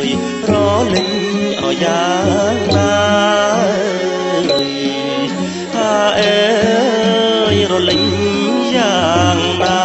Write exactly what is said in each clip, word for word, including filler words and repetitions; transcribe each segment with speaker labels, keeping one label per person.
Speaker 1: รอเล่นเอาอย่างนั้นถ้าเอ๋ยรอเล่นอย่างนั้น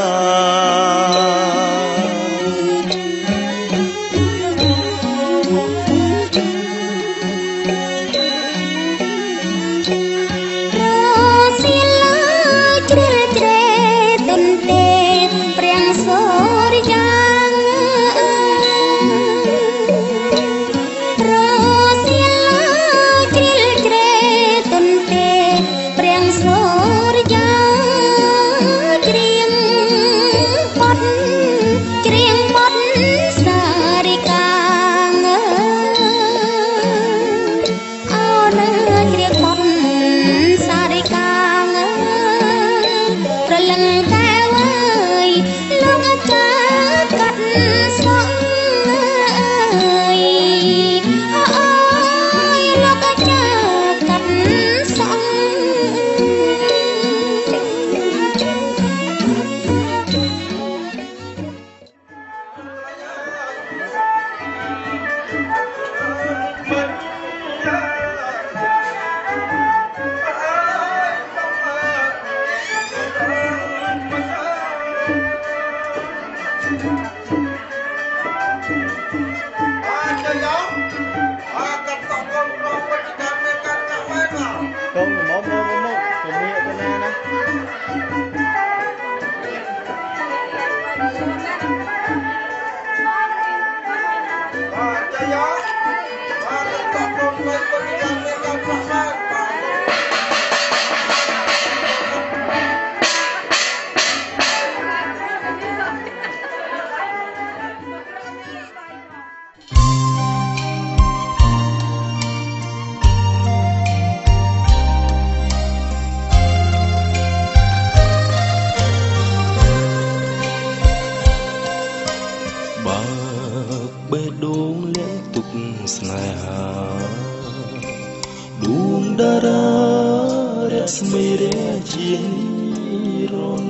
Speaker 1: បេះដូងលៀងទុកស្នេហាដួងតារារស្មីរាជារន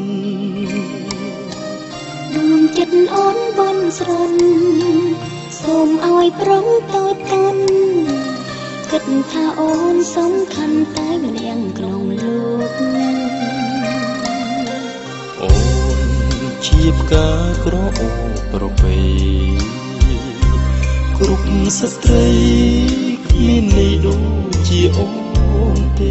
Speaker 1: ដួងចិត្តអូនបន់ស្រន់សូមឲ្យប្រងតូចតាន់គិតថាអូនសំខាន់តែម្នាក់ក្នុងលោកអូនជាផ្កាក្រអូបប្រពៃគ្រប់ស្ត្រីគ្មានន័យដូចជាអូនទេ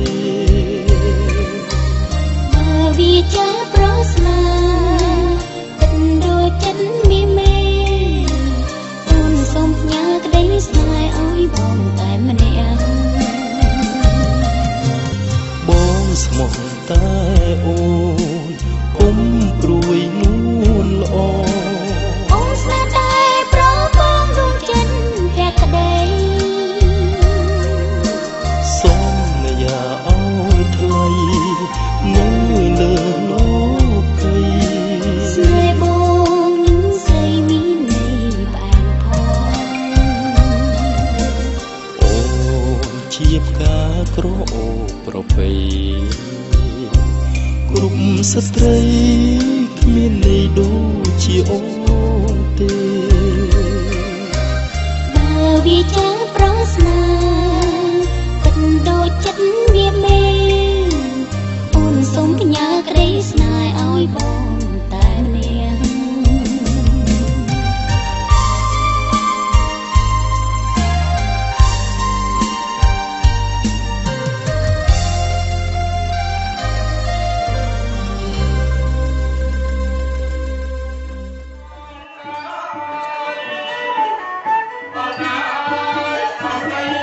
Speaker 1: បើវាចាប្រស្នាទឹកដូចចិត្តមានមេអូនសូមផ្ញើក្តីស្នេហ៍ឲ្យបងតែម្នាក់បងស្មោះតែអូនគុំព្រួយនួនល្អក្រអូបប្រពៃគ្រប់ស្ត្រីគ្មានន័យដូចជាអូនទេបើវាចាប្រស្នាទឹកដូចចិត្តវាមេអូនសូមផ្ញើក្តីស្នេហ៍ឲ្យបងតែម្នាក់
Speaker 2: Bye.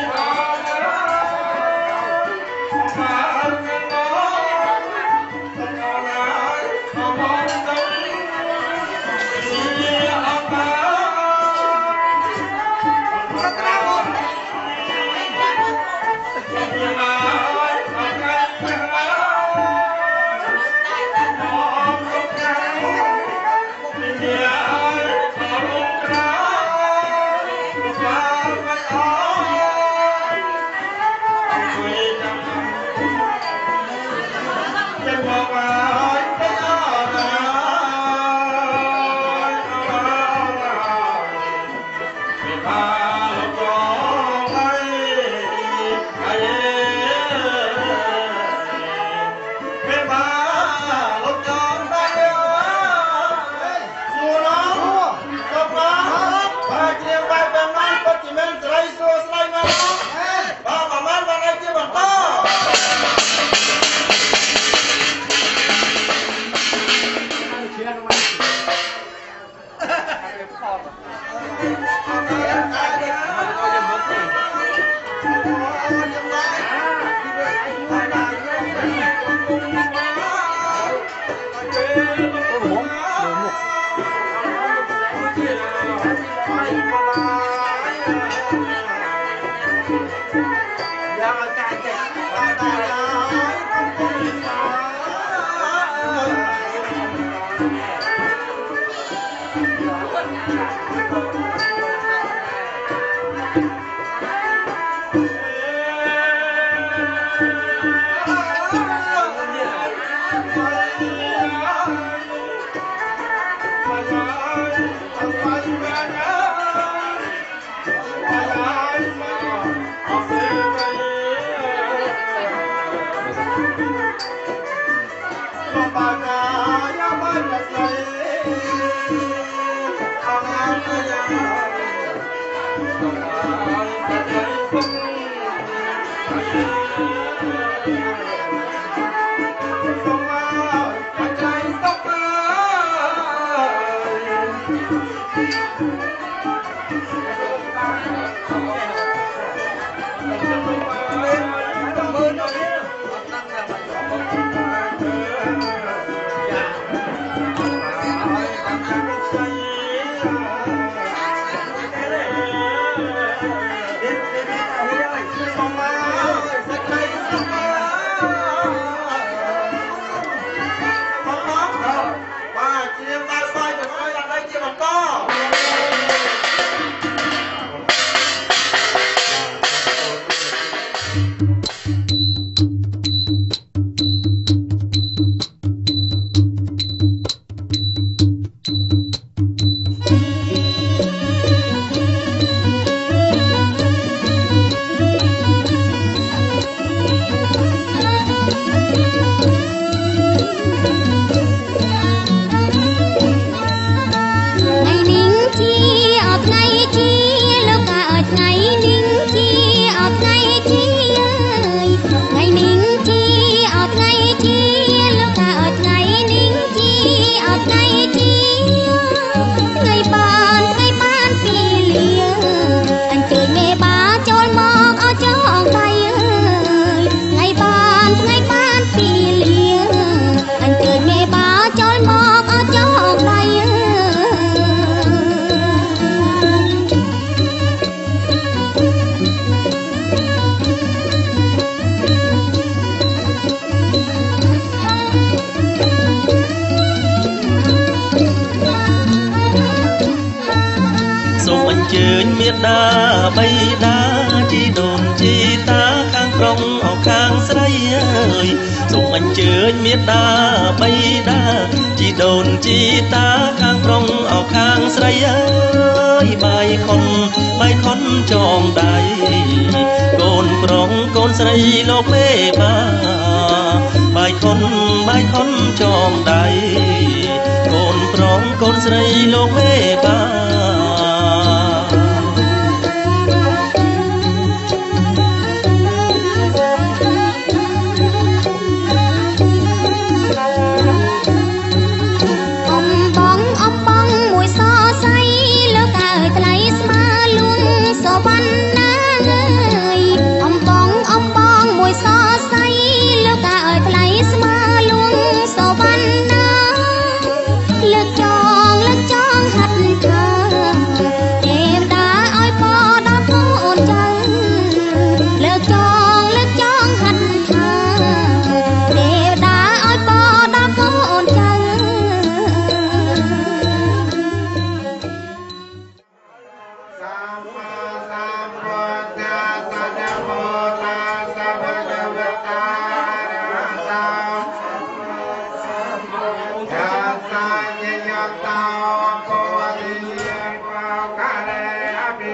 Speaker 2: Hãy subscribe cho kênh Ghiền Mì Gõ để không bỏ lỡ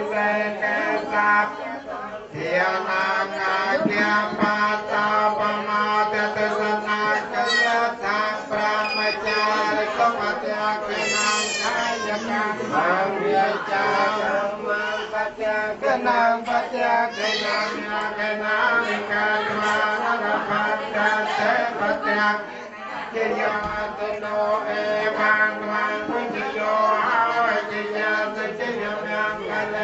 Speaker 2: សេកេសាធានាងាគាបាតាបមាតតសនាកយថាប្រាមចារសមតយកណាងកាយកម្មវិចាមបច្ចកណាងបច្ចកណាងកណាងកាយមានបច្ចតេបច្ចកជាយាតនោអេវាងវាងវិជ្ជាអវជាយាសជាយាងកលេ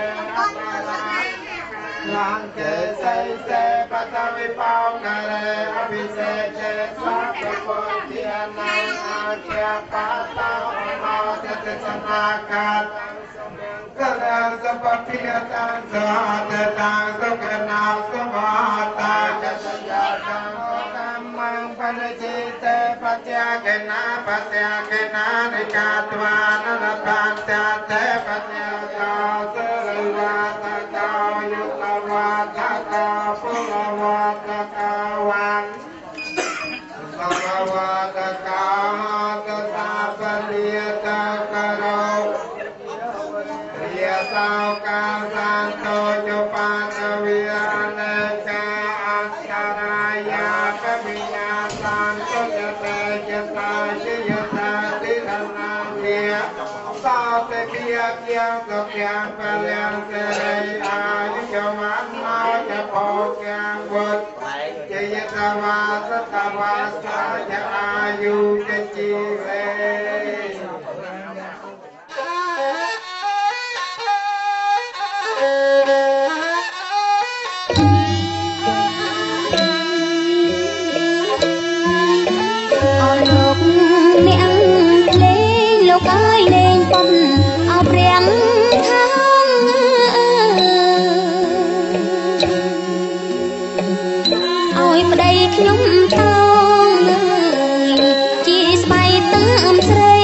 Speaker 2: ឡាងកេសេសេបតវិបោកលេអភិសេចេស្វាពពុទ្ធានាអាជាបតាអមោទិសនាកាតកលាសពភិយតាសហតតាសុខណាសុខតាកសយាតាកម្មងបញ្ចិតេបច្ចកណាបច្ចកណានិកាទវានរតាតតេបច្ចកោសរិវាតកោយុតវាតកោពុរវាតកោវាងសវវាតកោតតាបរិយតករោយាសោកាសានតោជបាតវិរណកាអស្ចារាយាបវិញ្ញាសានទុយតេចតាជាយតាទិរណានិសោតេភិយជាសុខាពលំសេរីអាយុយវណ្ណោចភោកាវុតជាយតវាសតវាសាយអាយុជជីវេលោកអើយលេងប៉ុនអោព្រាំងខាងអើយប្តីខ្ញុំតោងជាស្បៃតាមស្រី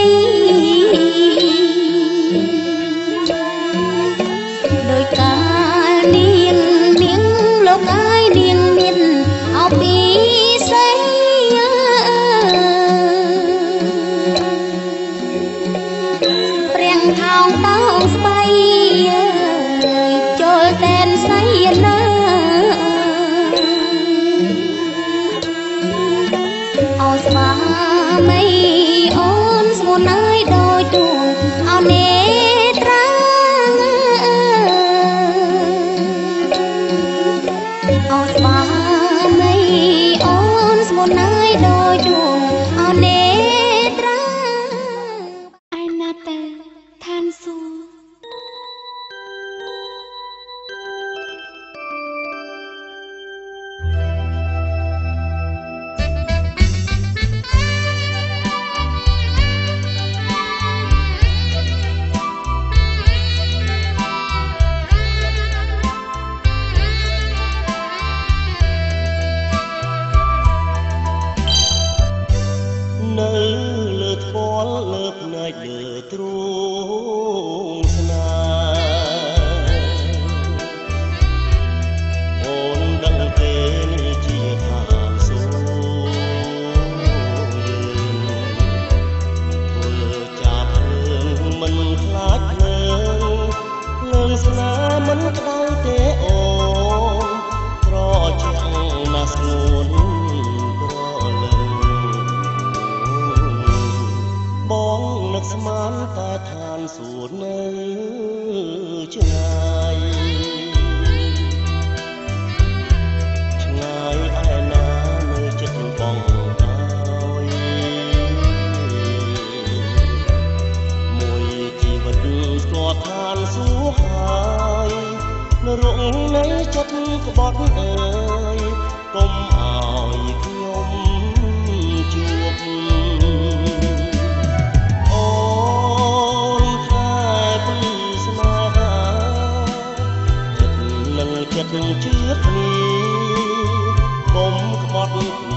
Speaker 2: ដោយកាលនាងនាងលោកអើយនាងមានអោពីស្រីថោងតោងស្បៃចូលតែនសៃណាអោស្វាមីអូនស្មុនអើយដោយទួងអោនេត្រាអោស្វាមីអូនស្មុនអើយដោយទួងអោនេត្រាអៃណាតេឋានសួគ៌
Speaker 3: នៅលើថ្ពាល់លើភ្នែកលើទ្រូងស្នេហ៍អូនដឹងទេនេះជាឋានសួគ៌ធ្វើចាប់រឿងមិនខ្លាចភ្លើងភ្លើងស្នេហ៍មិនក្តៅទេអូនត្រជាក់ណាស់ស្ងួននឹកស្មានតែឋានសួគ៌នៅឆ្ងាយឆ្ងាយឯណានៅចិត្តបងហើយមួយជីវិតស្គាល់ឋានសួគ៌ហើយនៅរងនៃចិត្តក្បត់អើយកុំឲ្យខ្ញុំជួបចិត្តជឿគ្នាកុំក្បត់